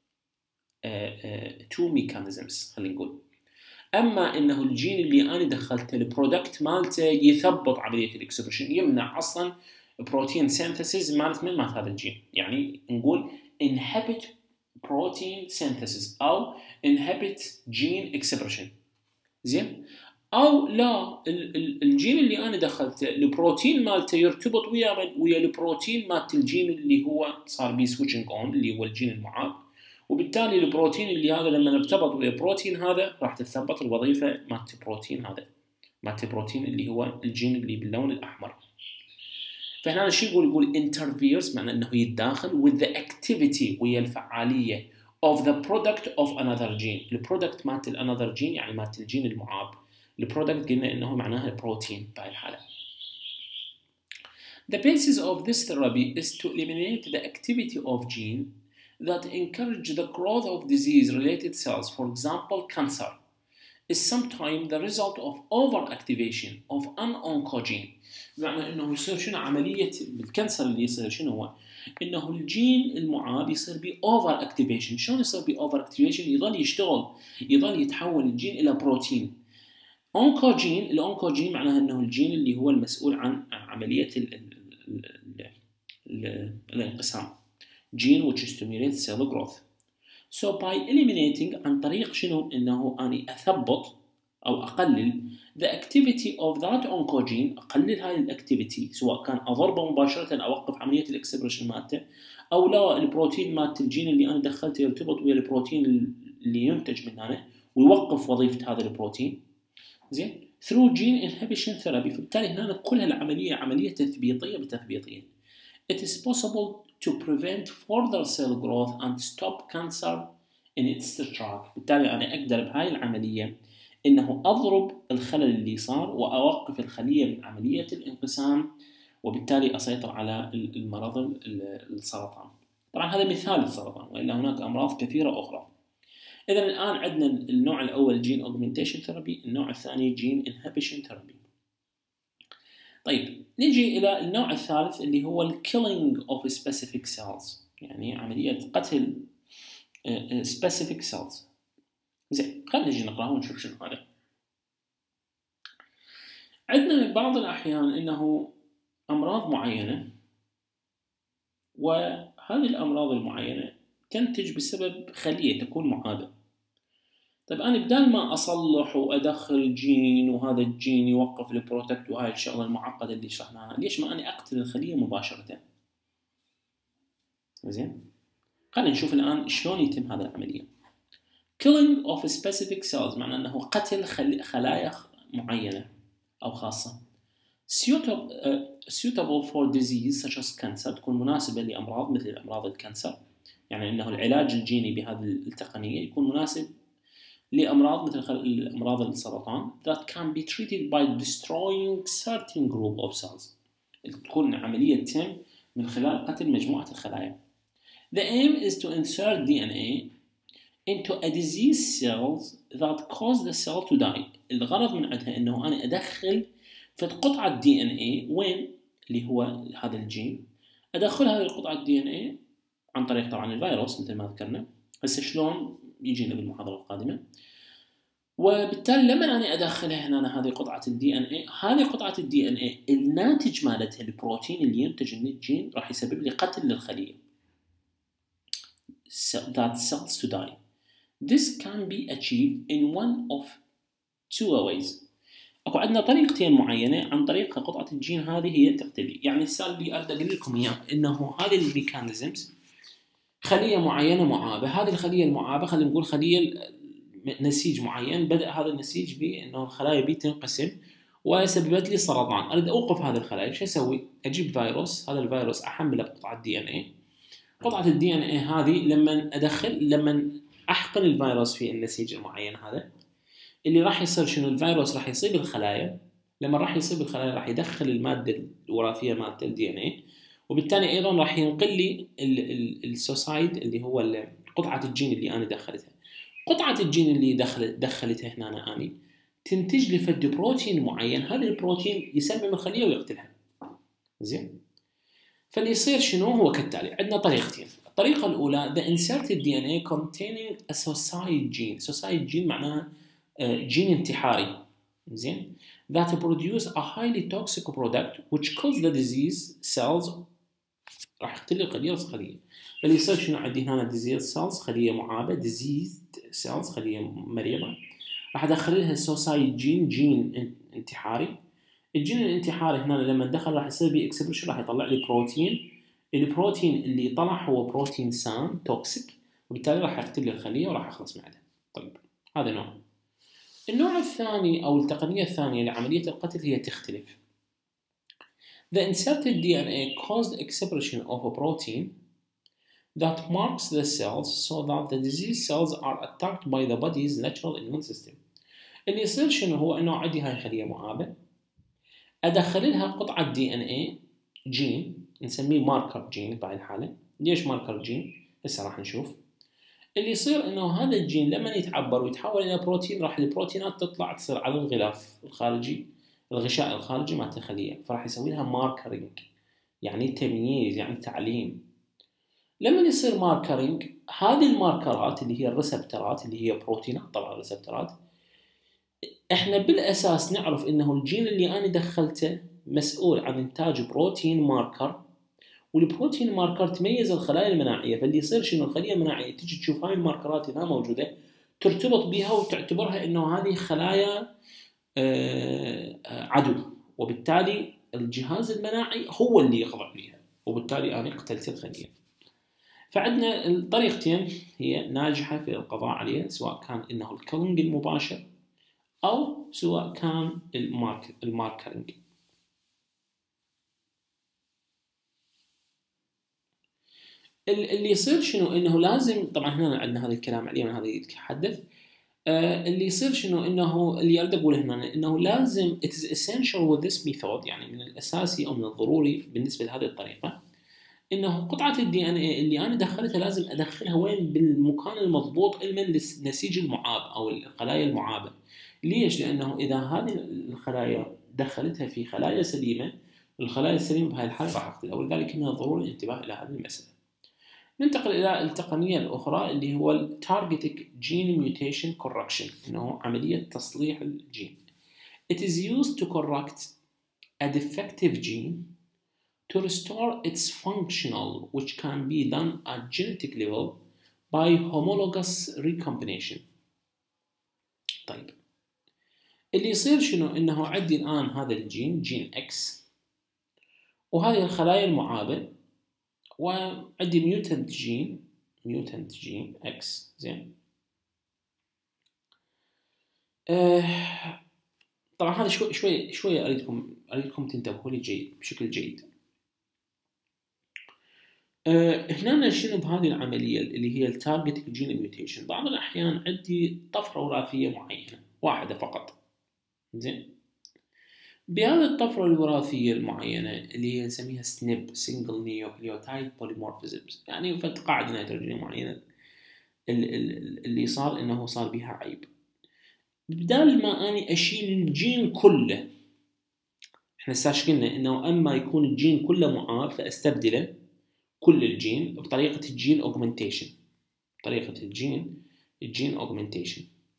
A: تو ميكانيزمز خلينا نقول. أما أنه الجين اللي أنا دخلته البرودكت مالته يثبط عملية الإكسبريشن، يمنع أصلا بروتين سينثيسيس مالت من مالت هذا الجين، يعني نقول inhibit protein synthesis أو inhibit gene expression. زين؟ أو لا، الجين اللي أنا دخلته البروتين مالته يرتبط ويا ويا البروتين مالت الجين اللي هو صار بيه switching on اللي هو الجين المعاق، وبالتالي البروتين اللي هذا لما ارتبط ويا البروتين هذا راح تتثبط الوظيفة مالت البروتين هذا مالت البروتين اللي هو الجين اللي باللون الأحمر. فهنا شو يقول؟ يقول interferes معناه أنه يتداخل with the activity ويا الفعالية of the product of another gene. البرودكت مالت another gene يعني مالت الجين المعاب. البرودكت قلنا أنه معناها البروتين بهاي الحالة. The basis of this therapy is to eliminate the activity of gene that encourage the growth of disease-related cells. For example, cancer is sometimes the result of overactivation of an oncogene. بمعنى انه يصير شنو عمليه بالكانسر اللي يصير شنو هو؟ انه الجين المعاب يصير بي اوفر اكتيفيشن. شلون يصير بي اوفر اكتيفيشن؟ يظل يشتغل، يظل يتحول الجين الى بروتين. اونكوجين، الاونكوجين معناها انه الجين اللي هو المسؤول عن عمليه ال ال ال ال الانقسام. gene which stimulates cell growth. So by eliminating عن طريق شنو؟ انه اني اثبط او اقلل the activity of that oncogene، اقلل هاي الاكتيفيتي سواء كان اضربه مباشره اوقف عمليه الاكسبريشن مالته، او لا البروتين مالت الجين اللي انا دخلته يرتبط ويا البروتين اللي ينتج من هنا ويوقف وظيفه هذا البروتين. زين؟ through gene inhibition therapy. فبالتالي هنا كل هالعمليه عمليه تثبيطيه بتثبيطيه. It is possible to prevent further cell growth and stop cancer in its track. بالتالي أنا أقدر بهاي العملية إنه أضرب الخلل اللي صار وأوقف الخلية من عملية الانقسام، وبالتالي أسيطر على المرض السرطان. طبعا هذا مثال السرطان، وإلا هناك أمراض كثيرة أخرى. إذا الآن عندنا النوع الأول gene augmentation therapy، النوع الثاني gene inhibition therapy. طيب نجي إلى النوع الثالث اللي هو ال killing of specific cells، يعني عملية قتل specific cells. زين، خلينا نجي نقرأها ونشوف شنو هذا. عندنا بعض الأحيان إنه أمراض معينة، وهذه الأمراض المعينة تنتج بسبب خلية تكون معادة. طيب أنا بدال ما أصلح وأدخل جين وهذا الجين يوقف البروتكت وهاي الشغلة المعقدة اللي شرحناها، ليش ما أنا أقتل الخلية مباشرة؟ زين؟ خلينا نشوف الآن شلون يتم هذه العملية. Killing of specific cells معناه أنه قتل خلايا معينة أو خاصة. Suitable, uh, suitable for disease such as cancer، تكون مناسبة لأمراض مثل أمراض الكانسر، يعني أنه العلاج الجيني بهذه التقنية يكون مناسب لأمراض مثل أمراض السرطان that can be treated by destroying certain group of cells. تكون عملية تم من خلال قتل مجموعة الخلايا. The aim is to insert D N A into a disease cells that cause the cell to die. الغرض من عندها إنه أنا أدخل في قطعة دي إن إيه وين اللي هو هذا الجين، أدخل هذه القطعة دي إن إيه عن طريق طبعا الفيروس مثل ما ذكرنا. هسه شلون يجينا بالمحاضرة القادمة. وبالتالي لما انا ادخلها هنا أنا هذه قطعه الدي ان اي، هذه قطعه الدي ان اي الناتج مالتها البروتين اللي ينتج من الجين راح يسبب لي قتل للخليه. that cells to die. This can be achieved in one of two ways. اكو عندنا طريقتين معينه عن طريق قطعه الجين هذه هي تقتلي. يعني السؤال اللي اريد اقول لكم اياه انه هذه الميكانيزمز خليه معينه معابه، هذه الخليه المعابه خلينا نقول خليه نسيج معين، بدا هذا النسيج بانه الخلايا بي تنقسم وسببت لي سرطان، اريد اوقف هذه الخلايا، شو اسوي؟ اجيب فيروس، هذا الفيروس احمله بقطعه دي ان اي، قطعه الدي ان اي هذه لما ادخل لما احقن الفيروس في النسيج المعين هذا اللي راح يصير شنو؟ الفيروس راح يصيب الخلايا، لما راح يصيب الخلايا راح يدخل الماده الوراثيه مالت الدي ان اي، وبالتالي ايضا راح ينقل لي السوسايد اللي هو قطعه الجين اللي انا دخلتها. قطعه الجين اللي دخلت دخلتها هنا أنا اني تنتج لي فد بروتين معين، هذا البروتين يسمم الخليه ويقتلها. زين؟ فاللي يصير شنو هو كالتالي، عندنا طريقتين. الطريقه الاولى the inserted دي إن إيه containing a suicide gene. suicide gene معناها جين انتحاري. زين؟ that produce a highly toxic product which kills the disease cells. راح يقتل الخليه الخليه. فاللي يصير شنو عندي هنا disease cells خليه معابه، diseased cells خليه مريضه، راح ادخل لها suicide gene جين انتحاري. الجين الانتحاري هنا لما ندخل راح يصير بي اكسبريشن، راح يطلع لي بروتين، البروتين اللي طلع هو بروتين سام توكسيك، وبالتالي راح يقتل لي الخليه وراح اخلص من عندها. طيب هذا نوع. النوع الثاني او التقنيه الثانيه لعمليه القتل هي تختلف. The inserted دي إن إيه caused expression of a protein that marks the cells so that the disease cells are attacked by the body's natural immune system. اللي يصير شنو هو انه عندي هاي خليه معابه، ادخل لها قطعه دي ان اي جين نسميه ماركر جين بهاي الحاله. ليش ماركر جين؟ هسه راح نشوف. اللي يصير انه هذا الجين لما يتعبر ويتحول الى بروتين راح البروتينات تطلع تصير على الغلاف الخارجي، الغشاء الخارجي مالت الخليه، فراح يسوي لها ماركرينج، يعني تمييز، يعني تعليم. لما يصير ماركرينج هذه الماركرات اللي هي الريسبترات اللي هي بروتينات، طبعا الريسبترات احنا بالاساس نعرف انه الجين اللي انا دخلته مسؤول عن انتاج بروتين ماركر، والبروتين ماركر تميز الخلايا المناعيه. فاللي يصير شنو الخليه المناعيه تجي تشوف هاي الماركرات هنا موجوده، ترتبط بها وتعتبرها انه هذه خلايا عدو، وبالتالي الجهاز المناعي هو اللي يخضع لها، وبالتالي انا قتلت الخليه. فعندنا الطريقتين هي ناجحه في القضاء عليها، سواء كان انه الكلينج المباشر أو سواء كان المارك الماركرينج. اللي يصير شنو انه لازم، طبعا هنا عندنا هذا الكلام عليه من هذا يتحدث. آه اللي يصير شنو انه اللي اريد اقوله هنا انه لازم it is essential with this method، يعني من الاساسي او من الضروري بالنسبه لهذه الطريقه انه قطعه الدي ان اي اللي انا دخلتها لازم ادخلها وين؟ بالمكان المضبوط من النسيج المعاب او الخلايا المعابه. ليش؟ لانه اذا هذه الخلايا دخلتها في خلايا سليمه، الخلايا السليمه بهذه الحاله راح تقتلها، ولذلك من الضروري الانتباه الى هذه المساله. ننتقل الى التقنيه الاخرى اللي هو التارجتيك جين ميوتيشن كوركشن، انه عمليه تصليح الجين. It is used to correct a defective gene to restore its functional, which can be done at genetic level by homologous recombination. طيب اللي يصير شنو انه عندي الان هذا الجين جين اكس، وهذه الخلايا المعابه، وعندي ميوتنت جين ميوتنت جين اكس. زين آه طبعا هذا شوي شوي شوي اريدكم اريدكم تنتبهوا لي جيد بشكل جيد. آه هنا شنو بهذه العمليه اللي هي التارجت جين ميوتيشن، بعض الاحيان عندي طفره وراثيه معينه واحده فقط. زين بهذه الطفرة الوراثية المعينة اللي هي نسميها سنيب سنجل نيوكليوتايد بوليمورفيزمز، يعني فد قاعدة نيتروجينية معينة اللي صار انه صار بها عيب. بدال ما اني اشيل الجين كله، احنا ساش قلنا انه اما يكون الجين كله معاب فاستبدله كل الجين بطريقة الجين اوجمنتيشن، طريقة الجين الجين اوجمنتيشن.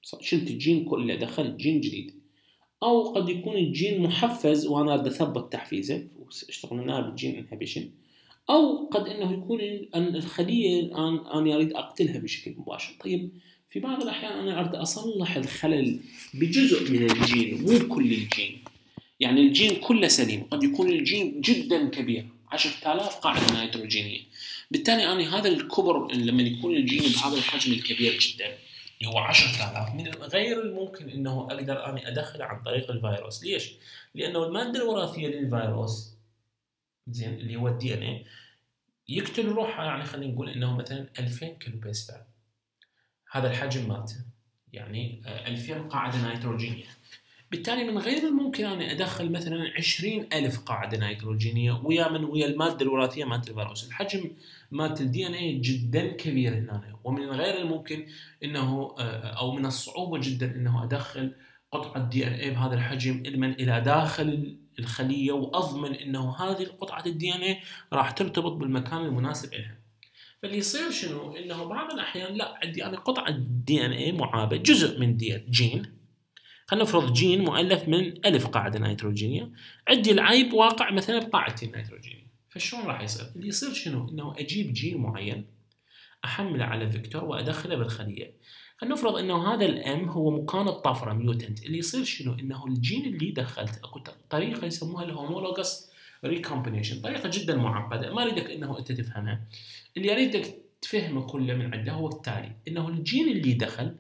A: شلت الجين كله، دخلت جين جديد. أو قد يكون الجين محفز وأنا أريد أثبت تحفيزه واشتغلنا بالجين انهبيشن. أو قد أنه يكون أن الخلية الآن أنا أريد أقتلها بشكل مباشر. طيب في بعض الأحيان أنا أريد أصلح الخلل بجزء من الجين مو كل الجين، يعني الجين كله سليم، قد يكون الجين جدا كبير عشرة آلاف قاعدة نيتروجينية، بالتالي أنا هذا الكبر لما يكون الجين بهذا الحجم الكبير جدا اللي هو عشرة آلاف، من غير الممكن أنه أقدر أنا أدخله عن طريق الفيروس. ليش؟ لأنه المادة الوراثية للفيروس زين اللي هو الدي ان اي يقتل روحه، يعني خلينا نقول انه مثلا ألفين كيلو بيس بار، هذا الحجم مالته يعني ألفين قاعده نيتروجينيه. بالتالي من غير الممكن ان ادخل مثلا عشرين ألف قاعده نيتروجينيه ويا من ويا الماده الوراثيه مالت الفيروس. الحجم مالت الدي ان اي جدا كبير هنا، ومن غير الممكن انه او من الصعوبه جدا انه ادخل قطعه دي ان اي بهذا الحجم من الى داخل الخليه واضمن انه هذه القطعه الدي ان اي راح ترتبط بالمكان المناسب لها. فاللي يصير شنو؟ انه بعض الاحيان لا عندي انا قطعه دي ان اي معابه، جزء من دي جين، خلينا نفرض جين مؤلف من ألف قاعده نيتروجينيه، عندي العيب واقع مثلا بقاعدتين نيتروجينيه. فشلون راح يصير؟ اللي يصير شنو؟ انه اجيب جين معين احمله على فيكتور وادخله بالخليه. خلينا نفرض انه هذا الام هو مكان الطفره ميوتنت. اللي يصير شنو؟ انه الجين اللي دخلته اكو طريقه يسموها الهومولوجس ريكومبينيشن، طريقه جدا معقده ما اريدك انه انت تفهمها. اللي اريدك تفهمه كله من عنده هو التالي، انه الجين اللي دخل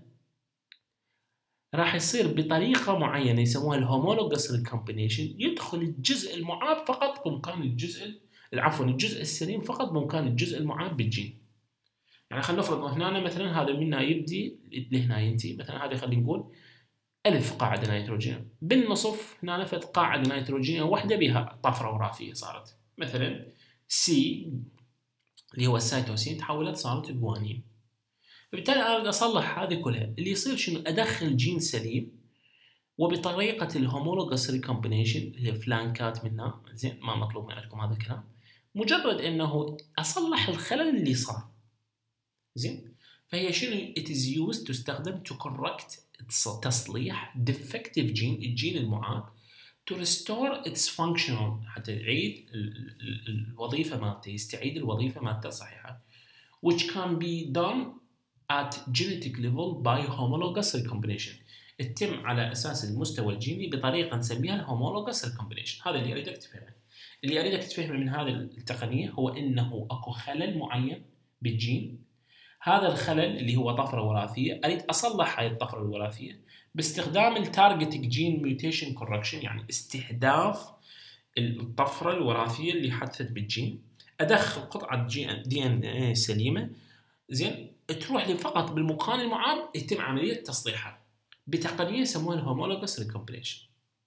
A: راح يصير بطريقه معينه يسموها الهومولوجس ريكومبينيشن، يدخل الجزء المعاب فقط بمكان الجزء عفوا الجزء السليم فقط بمكان الجزء المعاب بالجين. يعني خلينا نفرض هنا مثلا هذا من هنا يبدي لهنا ينتهي، مثلا هذه خلينا نقول ألف قاعدة نيتروجين، بالنصف هنا نفت قاعدة نيتروجينية واحدة بها طفرة وراثية صارت مثلا سي اللي هو السيتوسين تحولت صارت جوانين. فبالتالي أنا أريد أصلح هذه كلها. اللي يصير شنو؟ أدخل جين سليم وبطريقة الهومولوجس ريكومبينيشن اللي هي فلانكات منها، زين ما مطلوب من عندكم هذا الكلام، مجرد أنه أصلح الخلل اللي صار. زين فهي شنو؟ it is used تستخدم to correct تصليح defective gene الجين المعاب to restore its functional حتى يعيد الوظيفة مالته، يستعيد الوظيفة مالته صحيحة، which can be done at genetic level by homologous recombination، تتم على أساس المستوى الجيني بطريقة نسميها الهومولوجس recombination. هذا اللي أريدك تفهمه. اللي أريدك تفهمه من هذه التقنية هو إنه أكو خلل معين بالجين، هذا الخلل اللي هو طفرة وراثية أريد أصلح هاي الطفرة الوراثية باستخدام التارجتنج جين ميوتيشن كوركشن، يعني استهداف الطفرة الوراثية اللي حدثت بالجين. أدخل قطعة دي ان اي سليمة زين تروح لي فقط بالمكان المعاب، يتم عملية تصليحها بتقنية يسموها الهومولوجس ريكومبينيشن.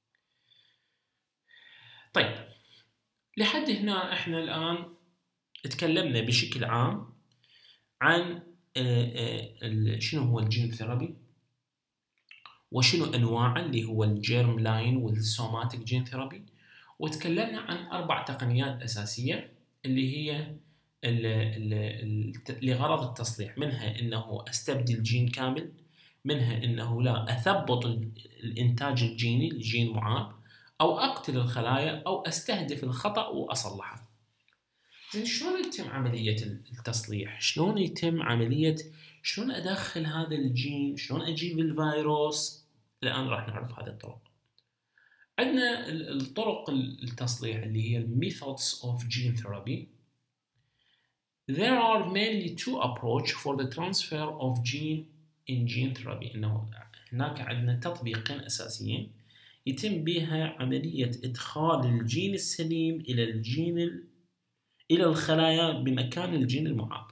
A: طيب لحد هنا احنا الآن تكلمنا بشكل عام عن شنو هو الجين ثيرابي وشنو انواعه اللي هو الجيرم لاين والسوماتيك جين ثيرابي، وتكلمنا عن اربع تقنيات اساسيه اللي هي لغرض التصليح، منها انه استبدل جين كامل، منها انه لا اثبط الانتاج الجيني لجين معاب، او اقتل الخلايا، او استهدف الخطا واصلحه. زين شلون يتم عملية التصليح؟ شلون يتم عملية شلون أدخل هذا الجين؟ شلون أجيب الفيروس؟ الآن راح نعرف هذه الطرق. عندنا الطرق التصليح اللي هي methods of gene therapy. There are mainly two approach for the transfer of gene in gene therapy. إنه هناك عندنا تطبيقين أساسيين يتم بها عملية إدخال الجين السليم إلى الجين إلى الخلايا بمكان الجين المعاب.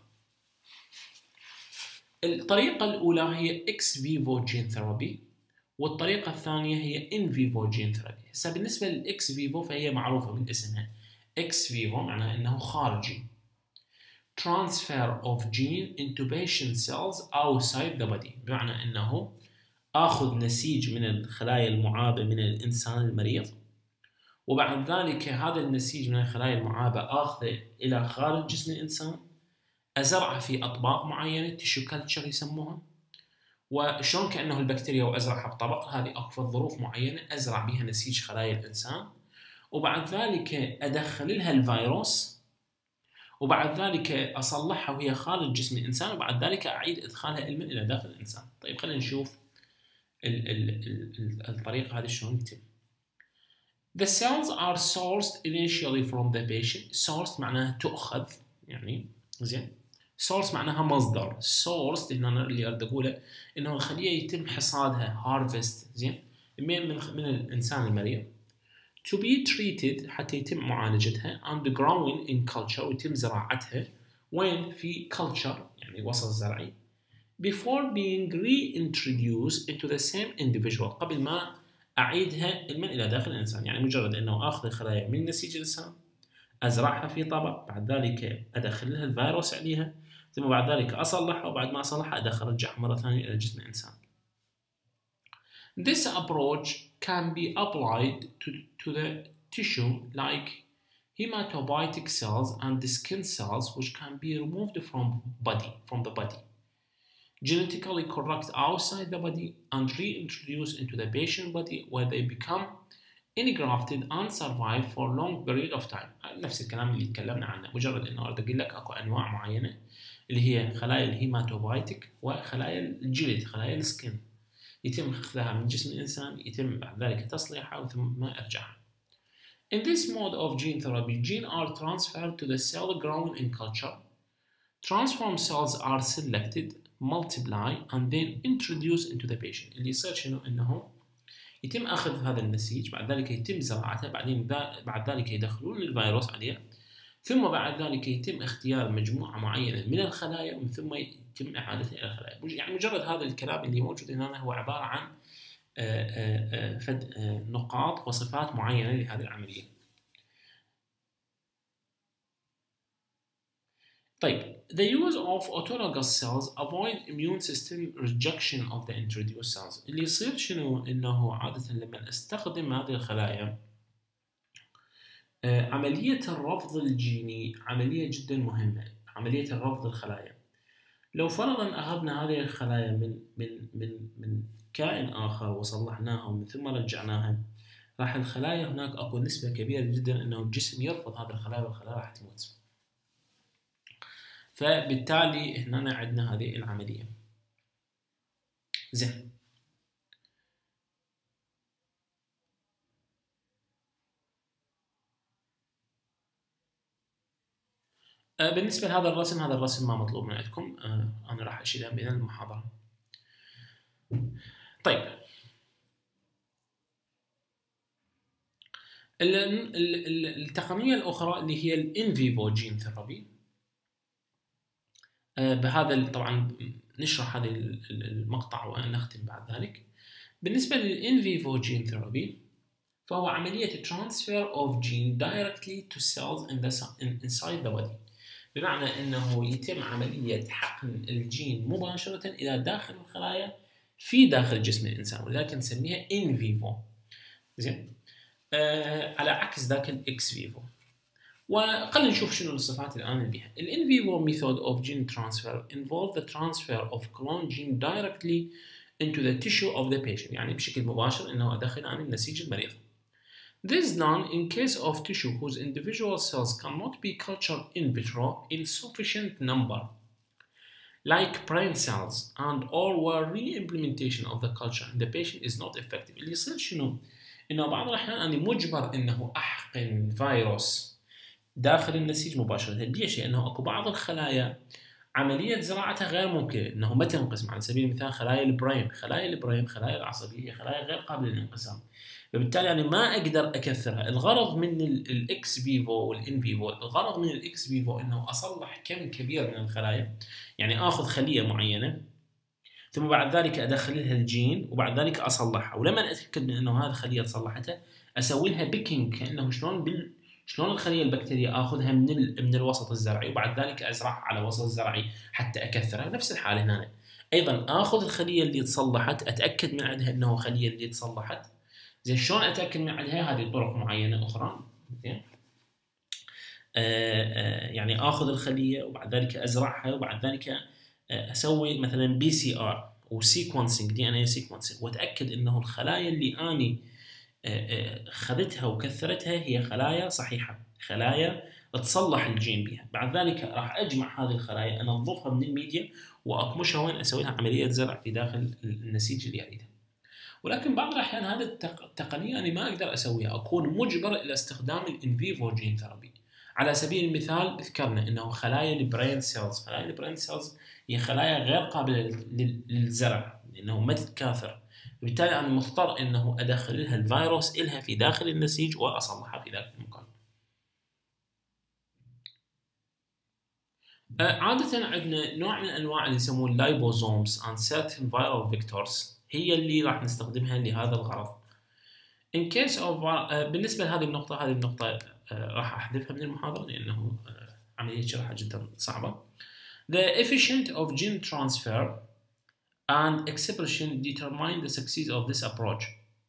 A: الطريقة الأولى هي ex vivo gene therapy، والطريقة الثانية هي in vivo gene therapy. هسه بالنسبة للإكس فيفو فهي معروفة من اسمها، ex vivo معناه أنه خارجي، transfer of gene into patient cells outside the body، بمعنى أنه آخذ نسيج من الخلايا المعابة من الإنسان المريض، وبعد ذلك هذا النسيج من الخلايا المعابة آخذه إلى خارج جسم الإنسان، أزرعه في أطباق معينة tissue culture يسموها، وشلون كأنه البكتيريا وأزرعها بطبق، هذه أكو ظروف معينة أزرع بها نسيج خلايا الإنسان، وبعد ذلك أدخل لها الفيروس، وبعد ذلك أصلحها وهي خارج جسم الإنسان، وبعد ذلك أعيد إدخالها إلمن إلى داخل الإنسان. طيب خلينا نشوف ال ال ال الطريقة هذه شلون يتم. The cells are sourced initially from the patient. Sourced معناها تؤخذ، يعني زين. source معناها مصدر. sourced هنا اللي أريد أقوله إنه الخلية يتم حصادها harvest، زين، من من من الإنسان المريض. To be treated حتى يتم معالجتها and growing in culture ويتم زراعتها وين؟ في culture يعني وسط زرعي. Before being reintroduced into the same individual، قبل ما أعيدها من إلى داخل الإنسان. يعني مجرد أنه آخذ الخلايا من نسيج الإنسان، أزرعها في طبق، بعد ذلك أدخل لها الفيروس عليها، ثم بعد ذلك أصلحها، وبعد ما أصلحها أدخل أرجعها مرة ثانية إلى جسم الإنسان. This approach can be applied to, to the tissue like hematopoietic cells and the skin cells, which can be removed from body from the body, genetically correct outside the body and reintroduced into the patient body where they become engrafted and survive for long period of time. نفس الكلام اللي تكلمنا عنه، مجرد انه اريد اقول لك اكو انواع معينه اللي هي خلايا الهيماتوبايتك وخلايا الجلد، خلايا السكن، يتم اخذها من جسم الانسان، يتم بعد ذلك تصليحها وثم ارجعها. In this mode of gene therapy, genes are transferred to the cell grown in culture. Transformed cells are selected, multiply and then introduced into the patient. اللي يصير شنو؟ انه يتم اخذ هذا النسيج، بعد ذلك يتم زراعته، بعدين بعد ذلك يدخلون الفيروس عليه، ثم بعد ذلك يتم اختيار مجموعه معينه من الخلايا ومن ثم يتم اعادتها الى الخلايا. يعني مجرد هذا الكلام اللي موجود هنا هو عباره عن فد نقاط وصفات معينه لهذه العمليه. طيب the use of autologous cells avoid immune system rejection of the introduced cells. اللي يصير شنو؟ انه عاده لما استخدم هذه الخلايا، عمليه الرفض الجيني عمليه جدا مهمه. عمليه الرفض الخلايا، لو فرضا اخذنا هذه الخلايا من من من من كائن اخر وصلحناها ومن ثم رجعناها، راح الخلايا هناك اكو نسبه كبيره جدا انه الجسم يرفض هذه الخلايا والخلايا راح تموت. فبالتالي هنا عندنا هذه العملية. زين. بالنسبة لهذا الرسم، هذا الرسم ما مطلوب من عندكم، أنا راح أشيلها من المحاضرة. طيب. التقنية الأخرى اللي هي الإن فيفو جين ثيرابي. بهذا طبعا نشرح هذا المقطع ونختم بعد ذلك. بالنسبة للإن فيفو جين ثيرابي فهو عملية transfer of gene directly to cells in the inside the body. بمعنى أنه يتم عملية حقن الجين مباشرة إلى داخل الخلايا في داخل جسم الإنسان، ولذلك نسميها إن فيفو. زين. آه على عكس ذاك الإكس فيفو. وخلينا نشوف شنو الصفات الآن اللي بها. ال in vivo method of gene transfer involve the transfer of clone gene directly into the tissue of the patient. يعني بشكل مباشر إنه أدخل عن النسيج المريض. This is done in case of tissue whose individual cells cannot be cultured in vitro in sufficient number, like brain cells, and or where re-implementation of the culture in the patient is not effective. اللي يصير شنو؟ إنه بعض الأحيان أنا مجبر إنه أحقن فيروس داخل النسيج مباشرة. ليش؟ لأنه أكو بعض الخلايا عملية زراعتها غير ممكنة، أنه ما تنقسم. على سبيل المثال خلايا البرين، خلايا البرين خلايا العصبية، خلايا غير قابلة للانقسام، فبالتالي يعني ما أقدر أكثرها. الغرض من الإكس فيفو والإن فيفو، الغرض من الإكس فيفو أنه أصلح كم كبير من الخلايا، يعني آخذ خلية معينة ثم بعد ذلك أدخل لها الجين وبعد ذلك أصلحها، ولما أتأكد من أنه هذه الخلية صلحتها أسوي لها بيكينج، كأنه شلون بال شلون الخلية البكتيرية آخذها من ال... من الوسط الزرعي وبعد ذلك أزرعها على وسط الزرعي حتى أكثرها. نفس الحالة هنا أيضا آخذ الخلية اللي تصلحت أتأكد من عندها أنه خلية اللي تصلحت. زين، شلون أتأكد من عندها؟ هذه طرق معينة أخرى. زين، يعني آخذ الخلية وبعد ذلك أزرعها وبعد ذلك أسوي مثلا بي سي آر، وسيكونسنج دي ان اي سيكونسنج، واتاكد انه الخلايا اللي اني خذتها وكثرتها هي خلايا صحيحه، خلايا تصلح الجين بها. بعد ذلك راح اجمع هذه الخلايا، انظفها من الميديا واكمشها وين، اسوي لها عمليه زرع في داخل النسيج اللي اريده. ولكن بعض الاحيان هذه التقنيه انا ما اقدر اسويها، اكون مجبر الى استخدام الان فيفو جين ثيرابي. على سبيل المثال ذكرنا انه خلايا البرين سيلز، خلايا البرين سيلز هي خلايا غير قابله للزرع لانه ما تتكاثر، وبالتالي انا مضطر انه ادخل لها الفيروس الها في داخل النسيج واصلحها في ذاك المكان. عادة عندنا نوع من انواع اللي يسمون اللايبوزومز and certain viral vectors هي اللي راح نستخدمها لهذا الغرض. In case of بالنسبة لهذه النقطة، هذه النقطة راح احذفها من المحاضرة لانه عملية شرحها جدا صعبة. The efficient of gene transfer and expression determine the success of this approach.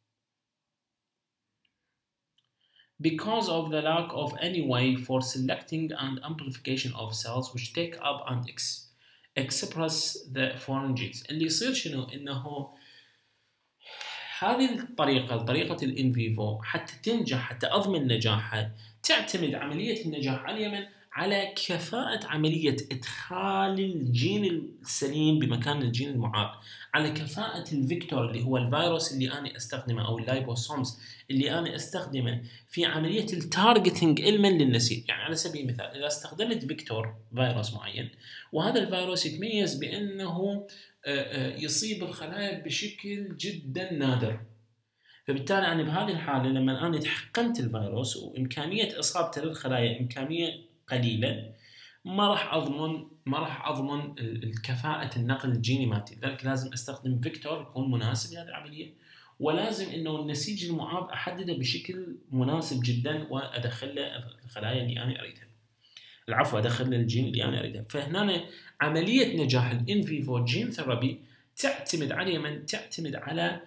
A: Because of the lack of any way for selecting and amplification of cells which take up and ex express the foreign genes. اللي يصير شنو؟ انه هذه الطريقة، طريقة الان فيفو، حتى تنجح، حتى اضمن نجاحها، تعتمد عملية النجاح على اليمن على كفاءة عملية إدخال الجين السليم بمكان الجين المعاب، على كفاءة الفيكتور اللي هو الفيروس اللي أنا أستخدمه أو اللايبوسومز اللي أنا أستخدمه في عملية التارجتنج علما للنسيج. يعني على سبيل المثال إذا استخدمت فيكتور فيروس معين وهذا الفيروس يتميز بأنه يصيب الخلايا بشكل جدا نادر، فبالتالي أنا بهذه الحالة لما أنا تحقنت الفيروس وإمكانية إصابته للخلايا إمكانية قليلة، ما راح أضمن ما راح أضمن الكفاءة النقل الجيني مالتي، لذلك لازم أستخدم فيكتور يكون مناسب لهذه العملية، ولازم إنه النسيج المعاب أحدده بشكل مناسب جدا وأدخل له الخلايا اللي أنا أريدها، العفو أدخل له الجين اللي أنا أريدها. فهنا عملية نجاح الإن فيفو جين ثيرابي تعتمد على من تعتمد على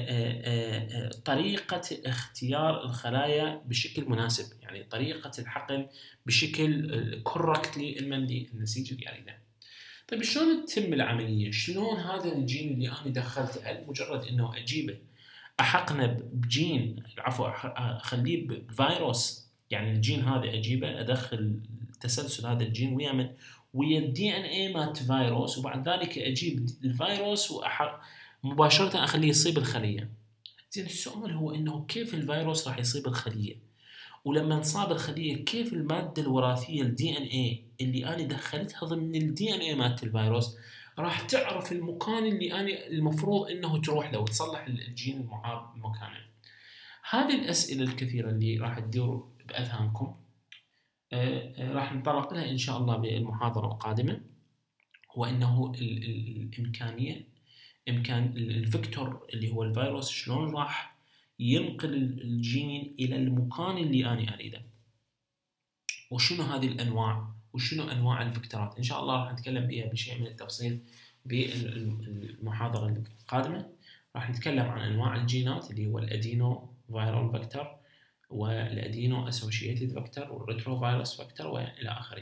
A: طريقة اختيار الخلايا بشكل مناسب، يعني طريقة الحقن بشكل كوركتلي للنسيج اللي أريده. طيب شلون تتم العملية؟ شلون هذا الجين اللي أنا دخلته، هل مجرد إنه أجيبه أحقنه بجين، العفو أخليه بفيروس، يعني الجين هذا أجيبه أدخل تسلسل هذا الجين ويا من ويا الدي إن إيه مات فيروس، وبعد ذلك أجيب الفيروس وأحق مباشرة أخليه يصيب الخلية. زين السؤال هو إنه كيف الفيروس راح يصيب الخلية؟ ولما نصاب الخلية كيف المادة الوراثية الدي إن إيه اللي أنا دخلتها ضمن الدي إن إيه مالت الفيروس راح تعرف المكان اللي أنا المفروض إنه تروح له وتصلح الجين المعاب مكانه. هذه الأسئلة الكثيرة اللي راح تدور بأذهانكم راح نتطرق لها إن شاء الله بالمحاضرة القادمة، وإنه الإمكانية إمكان الفيكتور اللي هو الفيروس شلون راح ينقل الجين إلى المكان اللي أنا أريده، وشنو هذه الأنواع وشنو أنواع الفيكتورات. إن شاء الله راح نتكلم بها بشيء من التفصيل بالمحاضرة القادمة. راح نتكلم عن أنواع الجينات اللي هو الأدينو فيرال فيكتور والأدينو أسوشيتد فيكتور والريترو فيروس فيكتور وإلى آخره.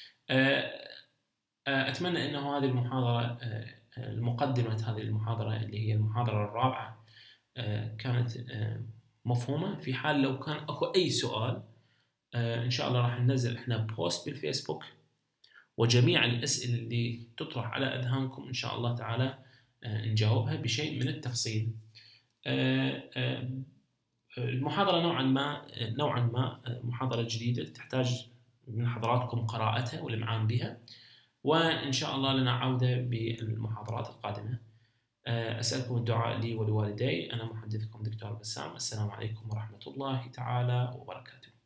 A: أتمنى أنه هذه المحاضرة المقدمة هذه المحاضرة اللي هي المحاضرة الرابعة كانت مفهومة. في حال لو كان أكو أي سؤال إن شاء الله راح ننزل إحنا بوست بالفيسبوك، وجميع الأسئلة اللي تطرح على أذهانكم إن شاء الله تعالى نجاوبها بشيء من التفصيل. المحاضرة نوعا ما نوعا ما محاضرة جديدة تحتاج من حضراتكم قراءتها والإمعان بها، وإن شاء الله لنا عودة بالمحاضرات القادمة. أسألكم الدعاء لي ولوالدي. أنا محدثكم دكتور بسام. السلام عليكم ورحمة الله تعالى وبركاته.